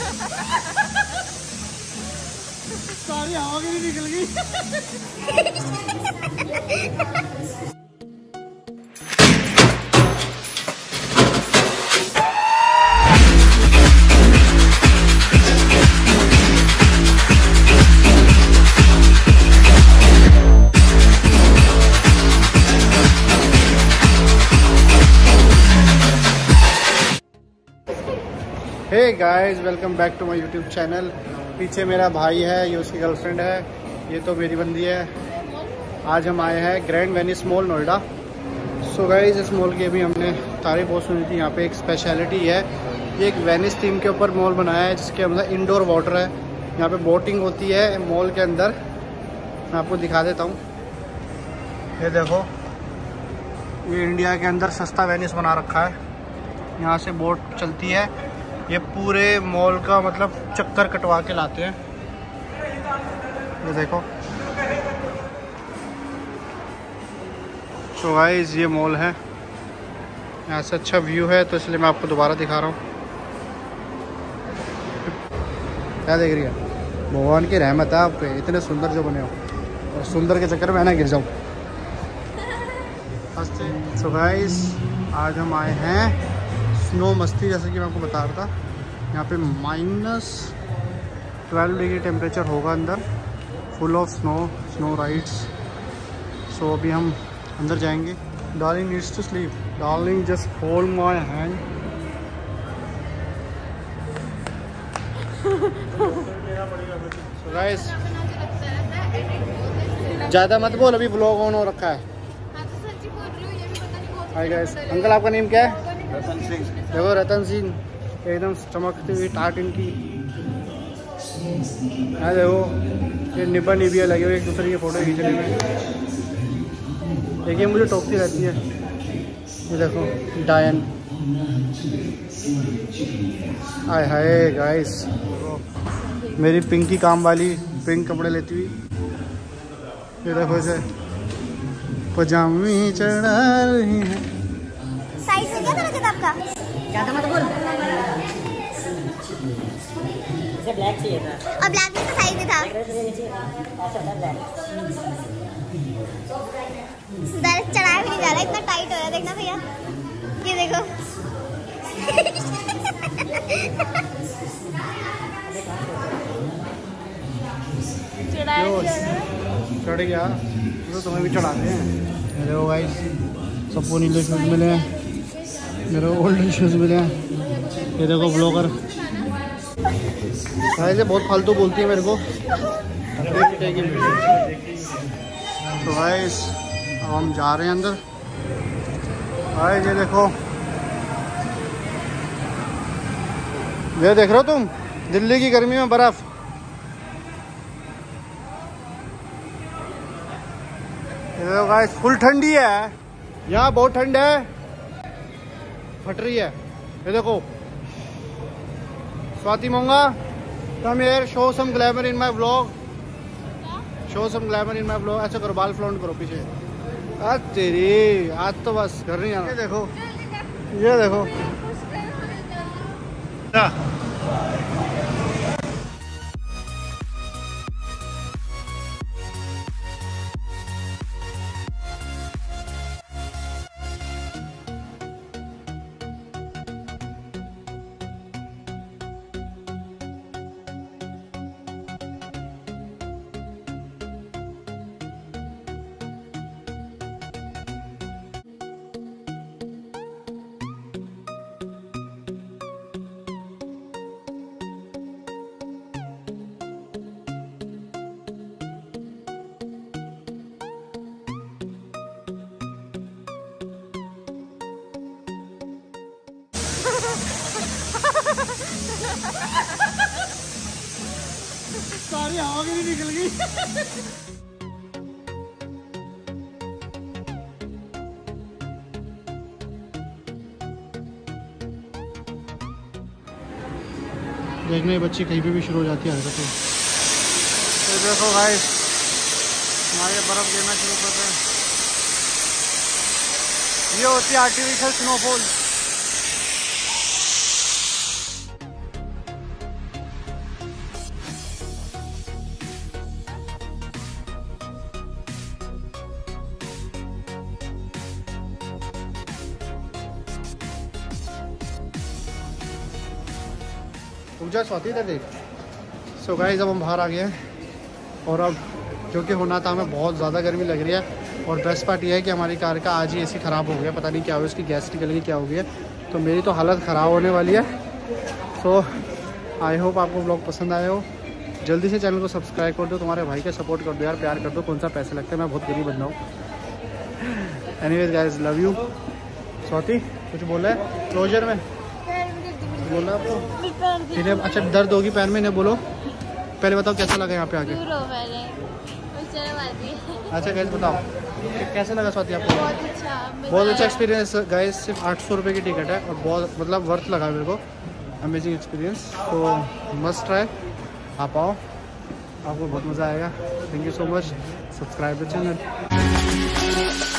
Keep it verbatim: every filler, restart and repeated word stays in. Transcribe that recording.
सारी हवा की निकल गई। Hey guys, welcome back to my YouTube channel. पीछे मेरा भाई है, ये उसकी गर्लफ्रेंड है, ये तो मेरी बंदी है। आज हम आए हैं grand Venice mall Noida. So guys, इस मॉल की अभी हमने तारीफ बहुत सुनी थी। यहाँ पे एक स्पेशलिटी है, ये एक वेनिस थीम के ऊपर मॉल बनाया है, जिसके अंदर इंडोर वाटर है। यहाँ पे बोटिंग होती है मॉल के अंदर। मैं आपको दिखा देता हूँ, ये देखो, ये इंडिया के अंदर सस्ता वेनिस बना रखा है। यहाँ से बोट चलती है, ये पूरे मॉल का मतलब चक्कर कटवा के लाते हैं। ये देखो, तो गाइस ये मॉल है, यहाँ से अच्छा व्यू है, तो इसलिए मैं आपको दोबारा दिखा रहा हूँ। क्या देख रही है? भगवान की रहमत है आप पे, इतने सुंदर जो बने हो, और सुंदर के चक्कर में ना गिर जाऊँ। सो गाइस, आज हम आए हैं स्नो मस्ती, जैसे कि मैं आपको बता रहा था। यहाँ पे माइनस ट्वेल्व डिग्री टेम्परेचर होगा अंदर, full of snow, snow rides. So अभी हम अंदर जाएंगे। Darling needs to sleep, darling just hold my hand. So guys, ज़्यादा मत बोल, अभी व्लॉग ऑन हो रखा है। हाय गाइस, अंकल आपका नेम क्या है? रतन सिंह। देखो रतन सिंह, एकदम चमकती हुई टाट इनकी। हाँ देखो, ये निब्बा निबिया लगे हुए एक दूसरे की फ़ोटो खींचने में। देखिए, मुझे टोकती रहती है। ये देखो डायन। हाय हाय गाइस, मेरी पिंकी काम वाली पिंक कपड़े लेती हुई। ये देखो, इसे पजामी चढ़ा रही है। साइज में क्या था किताब का? ज़्यादा मत बोल। इसे ब्लैक चाहिए था। और ब्लैक भी तो साइज में था। डायरेक्ट चढ़ाया भी नहीं जा रहा, इतना टाइट हो रहा है। देखना भैया, ये देखो। चढ़ गया तो तुम्हें भी चढ़ाते हैं। मेरे वो गाइस सबको नीले शूज़ मिले हैं, मेरे ओल्ड शूज़ मिले हैं। ये देखो ब्लॉगर गाइस, बहुत फालतू बोलती है मेरे को। तो गाइस अब हम जा रहे हैं अंदर। गाइस ये देखो, ये देख रहे हो तुम, दिल्ली की गर्मी में बर्फ़। गाइस फुल ठंडी है यहाँ, बहुत ठंड है, फट रही है। ये देखो, Swati Monga, come here, show some glamour in my vlog, show some glamour in my vlog. ऐसा करो, बाल फ्लॉन्ट करो पीछे। आज तेरी, आज तो बस घर नहीं जाना। ये देखो, ये देखो, सारी हवा की निकल गई। देखने बच्ची कहीं पे भी शुरू हो जाती है हरकतें। तो देखो गाइस, हमारे बर्फ गिरना शुरू कर रहे हैं। ये होती है आर्टिफिशियल स्नोफॉल। ऊँचा स्वाति इधर देख। सो गाइस अब हम बाहर आ गए हैं और अब जो कि होना था, हमें बहुत ज़्यादा गर्मी लग रही है। और बेस्ट पार्ट ये है कि हमारी कार का आज ही एसी ख़राब हो गया, पता नहीं क्या हुआ, उसकी गैस निकल गई क्या हो गया, तो मेरी तो हालत ख़राब होने वाली है। सो आई होप आपको ब्लॉग पसंद आया हो। जल्दी से चैनल को सब्सक्राइब कर दो, तुम्हारे भाई का सपोर्ट कर दो यार, प्यार कर दो, कौन सा पैसे लगते हैं, मैं बहुत गरीब बंदा हूँ। Anyways guys love you. Swati कुछ बोला है क्लोजर में, बोला आपको इन्हें? अच्छा दर्द होगी पैर में, इन्हें बोलो। पहले बताओ कैसा लगा यहाँ पे आके? अच्छा गाइस बताओ कैसा लगा स्वाति आपको? बहुत अच्छा, बहुत अच्छा एक्सपीरियंस गाइस। सिर्फ आठ सौ रुपये की टिकट है और बहुत मतलब वर्थ लगा मेरे को, अमेजिंग एक्सपीरियंस। तो मस्ट ट्राई, आप आओ, आपको बहुत मज़ा आएगा। Thank you so much, subscribe the channel.